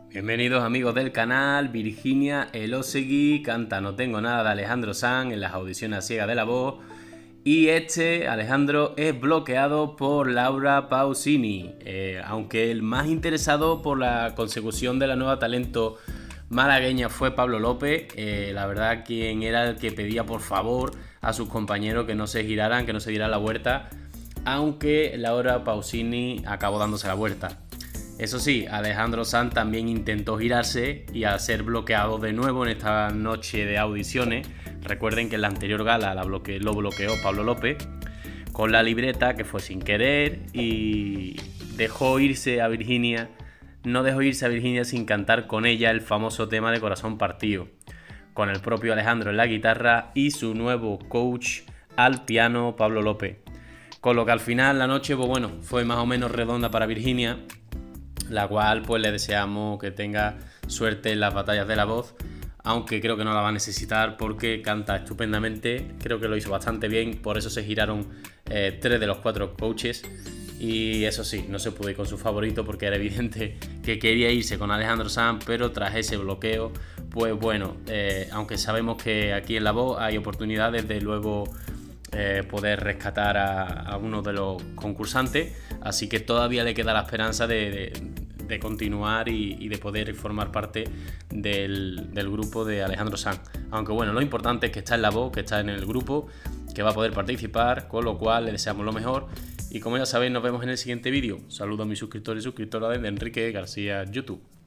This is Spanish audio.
Bienvenidos amigos del canal. Virginia Elósegui canta No tengo nada de Alejandro Sanz en las audiciones a ciegas de La Voz. Y Alejandro, es bloqueado por Laura Pausini. Aunque el más interesado por la consecución de la nueva talento malagueña fue Pablo López, la verdad quien era el que pedía por favor a sus compañeros que no se giraran, que no se diera la vuelta, aunque Laura Pausini acabó dándose la vuelta. Eso sí, Alejandro Sanz también intentó girarse y al ser bloqueado de nuevo en esta noche de audiciones, recuerden que en la anterior gala lo bloqueó Pablo López con la libreta, que fue sin querer, y dejó irse a Virginia, no dejó irse a Virginia sin cantar con ella el famoso tema de Corazón Partido, con el propio Alejandro en la guitarra y su nuevo coach al piano, Pablo López. Con lo que al final la noche, pues bueno, fue más o menos redonda para Virginia, la cual pues le deseamos que tenga suerte en las batallas de La Voz, aunque creo que no la va a necesitar porque canta estupendamente, creo que lo hizo bastante bien, por eso se giraron 3 de los 4 coaches. Y eso sí, no se pudo ir con su favorito porque era evidente que quería irse con Alejandro Sanz, pero tras ese bloqueo, pues bueno, aunque sabemos que aquí en La Voz hay oportunidades de luego poder rescatar a uno de los concursantes, así que todavía le queda la esperanza de continuar y de poder formar parte del grupo de Alejandro Sanz. Aunque bueno, lo importante es que está en La Voz, que está en el grupo, que va a poder participar, con lo cual le deseamos lo mejor. Y como ya sabéis, nos vemos en el siguiente vídeo. Saludo a mis suscriptores y suscriptoras de Enrique García YouTube.